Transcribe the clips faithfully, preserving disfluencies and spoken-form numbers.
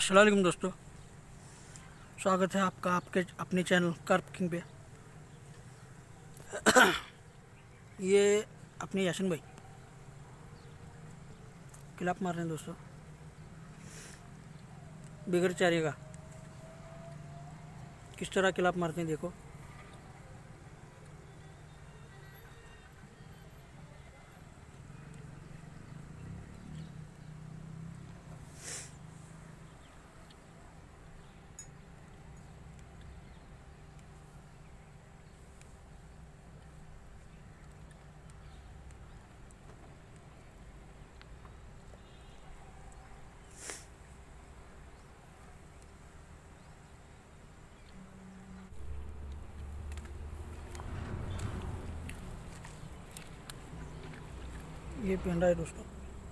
अस्सलाम वालेकुम दोस्तों, स्वागत है आपका आपके अपने चैनल कार्प किंग पे। ये अपने यासिन भाई क्लैप मार रहे हैं दोस्तों, बिगर चारे का किस तरह क्लैप मारते हैं देखो। ये पहन रहा है दोस्तों।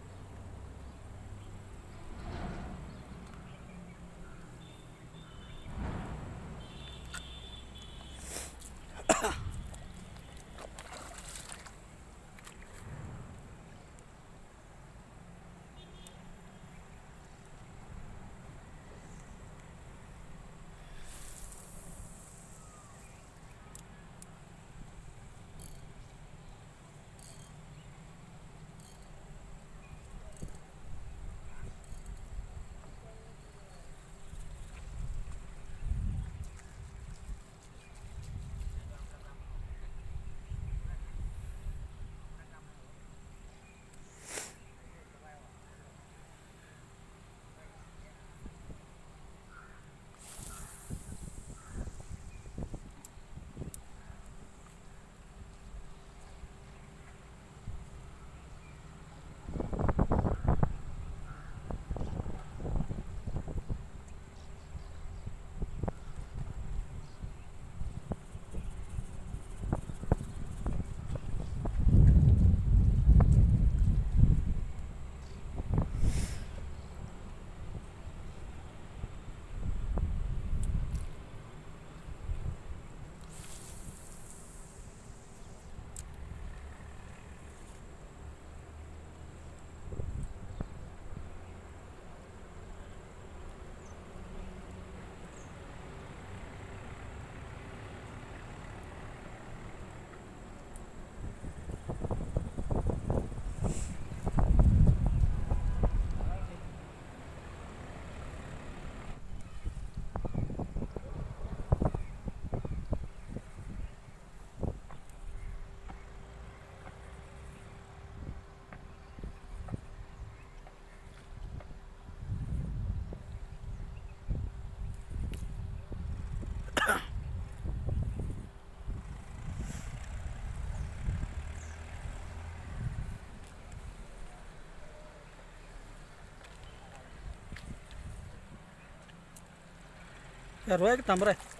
क्या रोया कि तम रहा है?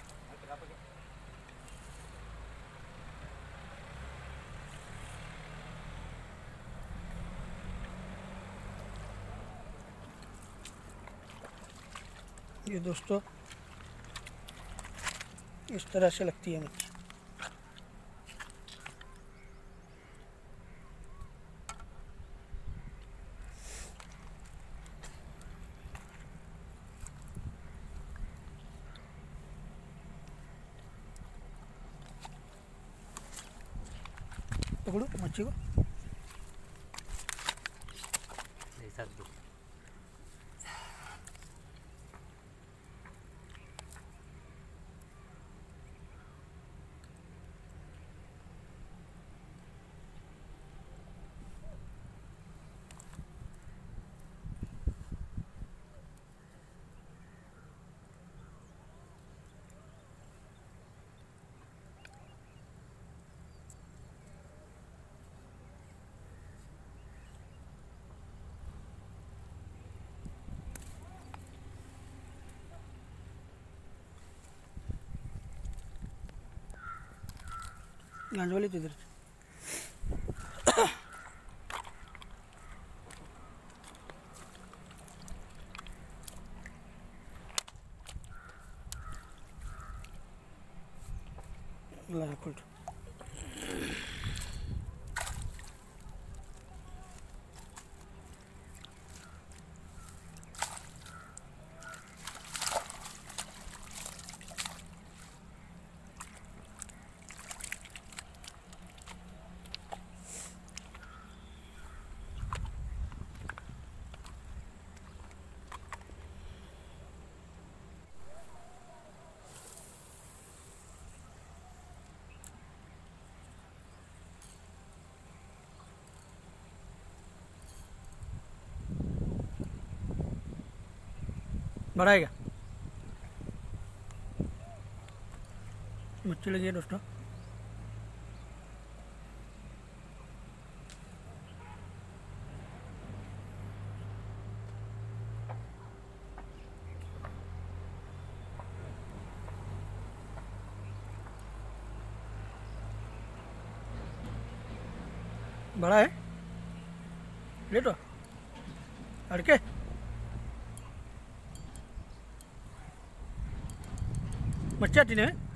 ये दोस्तों इस तरह से लगती है मच्छी। पकड़ो मच्छी को। गांज वाली तो इधर ला फुल। बड़ा है क्या? मच्छी लगी है दोस्तों। बड़ा है, ले तो अड़के मच्छी आती नहीं।